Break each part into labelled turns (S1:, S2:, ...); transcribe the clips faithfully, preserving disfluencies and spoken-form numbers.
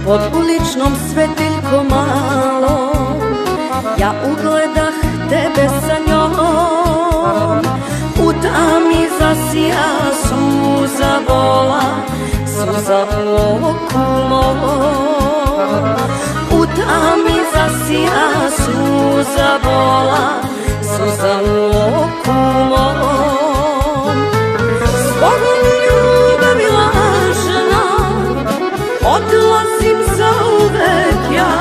S1: Pod uličnom svetiljkom malom ja ugledah tebe sa njom. U tami zasija suza bola, suza u oku mom. U tami zasija suza bola, suza u oku mom. Zbogom ljubavi lažna odlazim zauvek ja,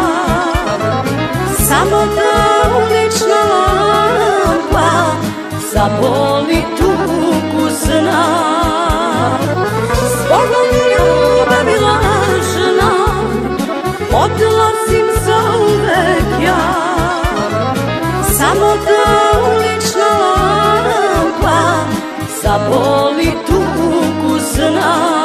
S1: samo ta ulična lampa zaboli tugu sna. Zbogom ljubavi lažna odlazim zauvek ja, samo ta ulična lampa zaboli tugu sna.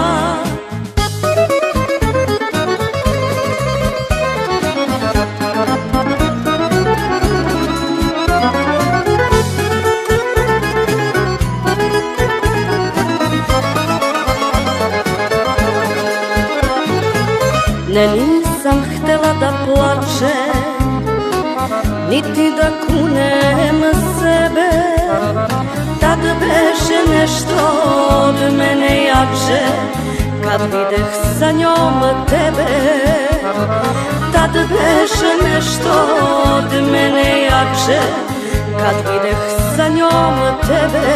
S1: Ne, nisam htela da plačem, niti da kunem sebe. Tad beše nešto od mene jače, kad videh sa njom tebe. Tad beše nešto od mene jače, kad videh sa njom tebe.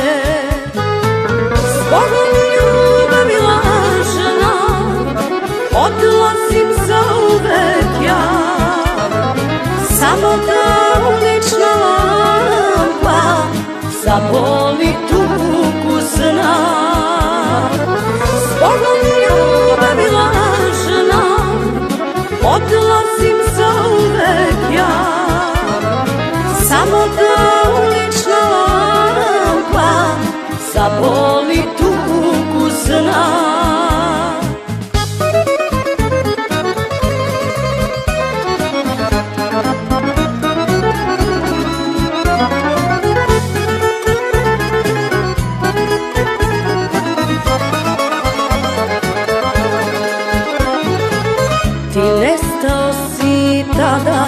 S1: Zbogom ljubavi lažna odlazim zauvek ja, samo ta ulična lampa zaboli tugu sna. Zbogom ljubavi lažna odlazim zauvek ja, samo ta ulična lampa zaboli tugu sna. Ti nestao si tada,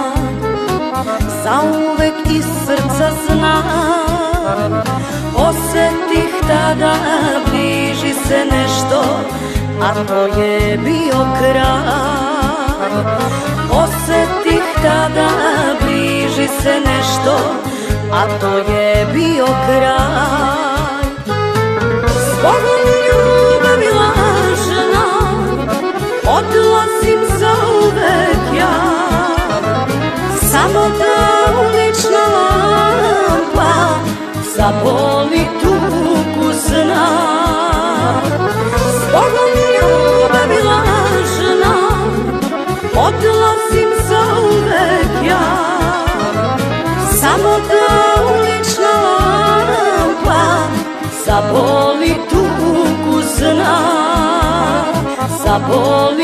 S1: zauvek iz srca znam. Osetih tada bliži se nešto, a to je bio kraj. Osetih tada bliži se nešto, a to je bio kraj. Zbogom ljubavi lažna odlazim zauvek ja, samo ta ulična lampa zaboli tugu sna. Zbogom ljubavi lažna odlazim zauvek ja, samo ta ulična lampa zaboli tugu sna. Zaboli